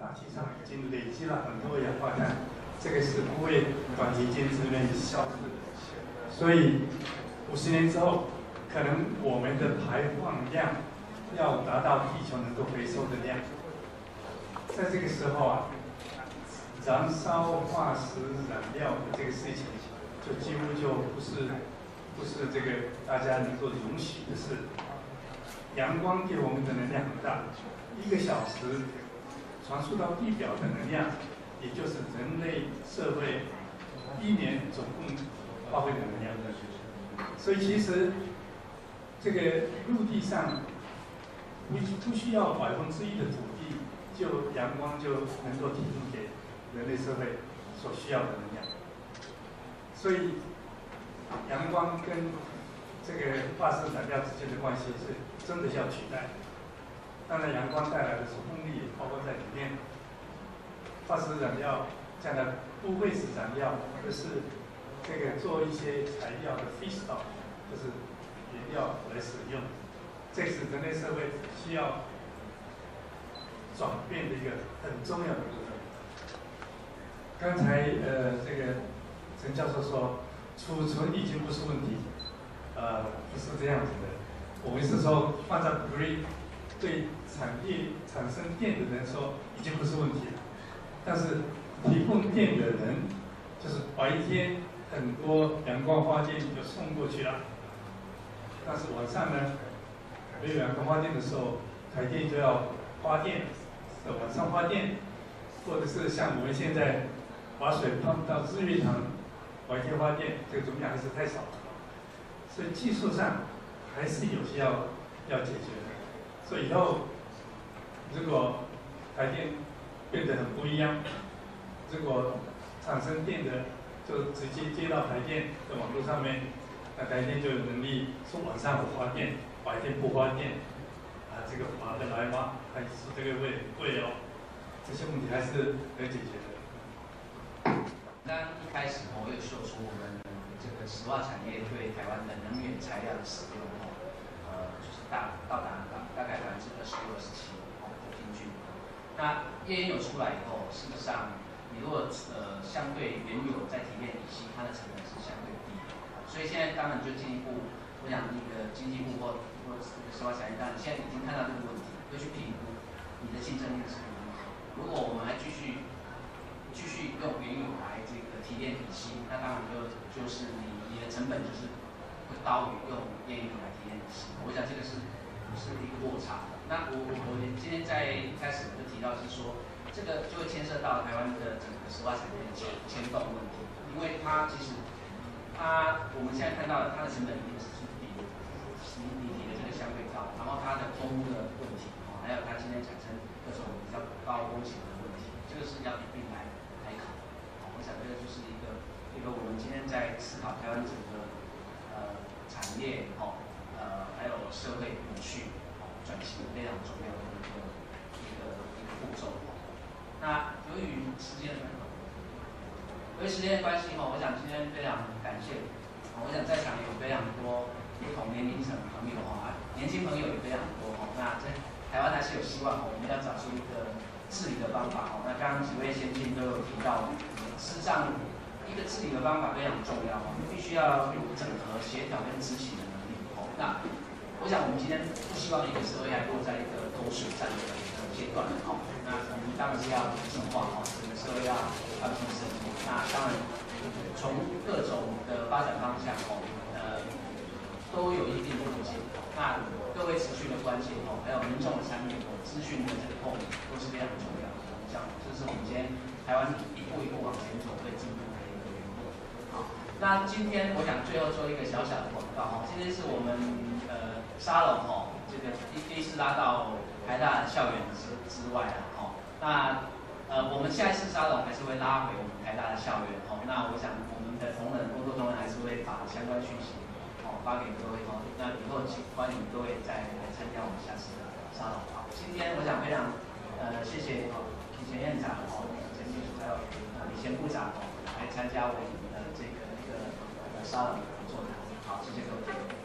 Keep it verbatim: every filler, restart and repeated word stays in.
大气上已经累积了很多氧化碳，这个是不会短期间之内消失的。所以五十年之后，可能我们的排放量要达到地球能够回收的量。在这个时候啊，燃烧化石燃料的这个事情，就几乎就不是不是这个大家能够容许的事。阳光给我们的能量很大，一个小时传输到地表的能量，也就是人类社会一年总共花费的能量。所以其实这个陆地上不不需要百分之一的土地，就阳光就能够提供给人类社会所需要的能量。所以阳光跟这个化石燃料之间的关系是真的要取代。当然，阳光带来的是风力，包括在里面。化石燃料将来不会是燃料，而是这个做一些材料的 feedstock， 就是原料来使用。这是人类社会需要转变的一个很重要的部分。刚才呃，这个陈教授说，储存已经不是问题，呃，不是这样子的。我们是说，放在 grid 对产业产生电的人说，已经不是问题了。但是提供电的人，就是白天很多阳光发电就送过去了，但是晚上呢，没有阳光发电的时候，台电就要发电，晚上发电，或者是像我们现在把水放到日月潭，白天发电，这个容量还是太少了，所以技术上还是有些要要解决的。所以以后如果台电变得很不一样，如果产生电的就直接接到台电的网络上面，那台电就有能力说晚上不发电，白天不发电，啊，这个划得来吗？还是这个会贵哦？这些问题还是可以解决的。 刚刚一开始我有说出我们这个石化产业对台湾的能源材料的使用哦，呃，就是大到达大概百分之二十六、二十七哦的平均。那页岩油出来以后，事实上你如果呃相对原油在提炼乙烯，它的成本是相对低的，所以现在当然就进一步，我想那个经济部或或石化产业当然现在已经看到这个问题，会去评估你的竞争力是如何。如果我们还继续继续用原油来这个提炼乙烯，那当然就就是你你的成本就是会高于用页岩油来提炼乙烯。我想这个是是一个落差。那我我我今天在一开始我就提到是说，这个就会牵涉到台湾的整个石化产业的牵牵动问题，因为它其实它我们现在看到的它的成本一定是比比比你的这个相对高，然后它的空污的问题，还有它今天产生各种比较高风险的问题，这个是要一并来来考。我想这个就是一个一个我们今天在思考台湾整个呃产业哦呃还有社会永续哦转型非常重要的一个一个一个步骤。那由于时间的关系，由于时间的关系哈，我想今天非常感谢，我想在场有非常多不同年龄层的朋友哈，年轻朋友也非常多哈。那在台湾还是有希望，我们要找出一个治理的方法哦。那刚刚几位先进都有提到，事实上一个治理的方法非常重要，我们必须要有整合、协调跟执行的能力哦。那我想我们今天不希望一个社会还落在一个口水战的阶段哦。那我们当然是要进化哦，整个社会要要提升。那当然从各种的发展方向哦，呃，都有一定的路径。那各位持续的关心哦，还有民众的参与哦，资讯的这个透明都是非常重要的。我想这是我们今天台湾一步一步往前走会进步的一个原因。好，那今天我想最后做一个小小的广告哈，今天是我们呃沙龙哈，这个第第一次拉到台大校园之之外啊哈，那呃我们下一次沙龙还是会拉回我们台大的校园哈，那我想我们的同仁工作同仁还是会把相关讯息哦发给各位哈，那以后请欢迎各位再来参加我们下次的沙龙。好，今天我想非常呃谢谢哦李前院长哦陈秘书还有呃李前部长哦来参加我们的这个一个呃沙龙的座谈，好，谢谢各位。